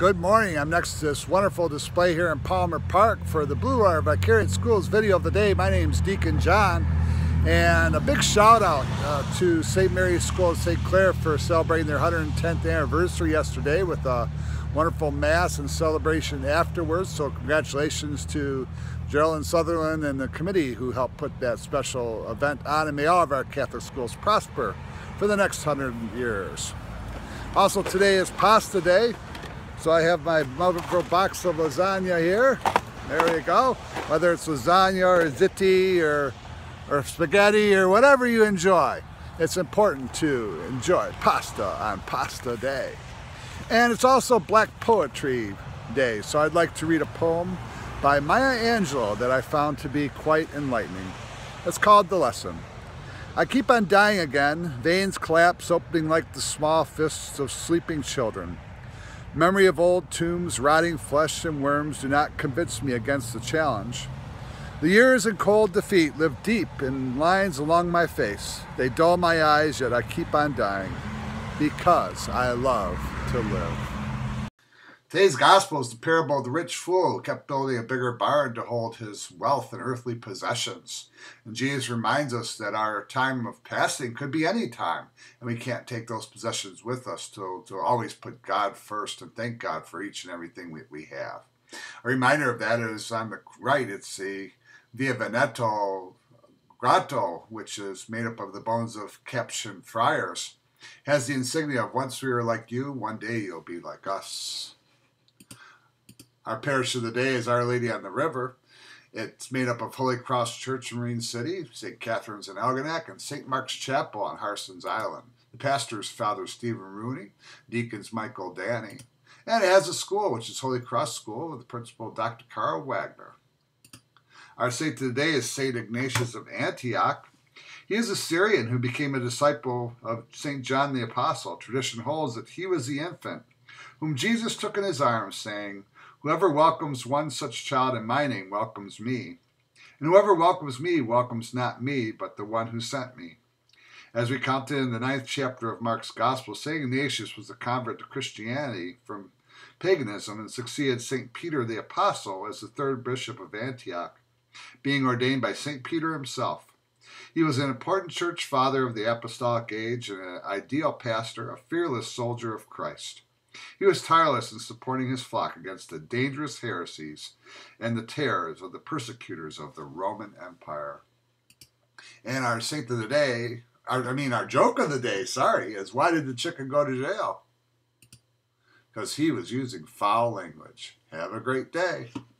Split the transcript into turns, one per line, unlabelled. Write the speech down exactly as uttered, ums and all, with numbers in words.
Good morning. I'm next to this wonderful display here in Palmer Park for the Blue Water Vicarious Schools video of the day. My name is Deacon John, and a big shout out uh, to Saint Mary's School of Saint Clair for celebrating their one hundred tenth anniversary yesterday with a wonderful mass and celebration afterwards. So congratulations to Geraldine Sutherland and the committee who helped put that special event on, and may all of our Catholic schools prosper for the next hundred years. Also, today is pasta day. So I have my multiple box of lasagna here. There you go. Whether it's lasagna or ziti or, or spaghetti or whatever you enjoy, it's important to enjoy pasta on Pasta Day. And it's also Black Poetry Day. So I'd like to read a poem by Maya Angelou that I found to be quite enlightening. It's called The Lesson. I keep on dying again, veins collapse, opening like the small fists of sleeping children. Memory of old tombs, rotting flesh and worms do not convince me against the challenge. The years in cold defeat live deep in lines along my face. They dull my eyes, yet I keep on dying because I love to live. Today's gospel is the parable of the rich fool who kept building a bigger barn to hold his wealth and earthly possessions. And Jesus reminds us that our time of passing could be any time, and we can't take those possessions with us to, to always put God first and thank God for each and everything we, we have. A reminder of that is on the right, it's the Via Veneto grotto, which is made up of the bones of Capuchin friars. It has the insignia of once we were like you, one day you'll be like us. Our parish of the day is Our Lady on the River. It's made up of Holy Cross Church in Marine City, Saint Catherine's in Algonac, and Saint Mark's Chapel on Harson's Island. The pastor is Father Stephen Rooney, deacons Michael Danny, and it has a school, which is Holy Cross School, with the principal Doctor Carl Wagner. Our saint today is Saint Ignatius of Antioch. He is a Syrian who became a disciple of Saint John the Apostle. Tradition holds that he was the infant whom Jesus took in his arms, saying, "Whoever welcomes one such child in my name welcomes me. And whoever welcomes me welcomes not me, but the one who sent me." As recounted in the ninth chapter of Mark's Gospel, Saint Ignatius was a convert to Christianity from paganism and succeeded Saint Peter the Apostle as the third bishop of Antioch, being ordained by Saint Peter himself. He was an important church father of the apostolic age and an ideal pastor, a fearless soldier of Christ. He was tireless in supporting his flock against the dangerous heresies and the terrors of the persecutors of the Roman Empire. And our saint of the day, our, I mean our joke of the day, sorry, is why did the chicken go to jail? Because he was using foul language. Have a great day.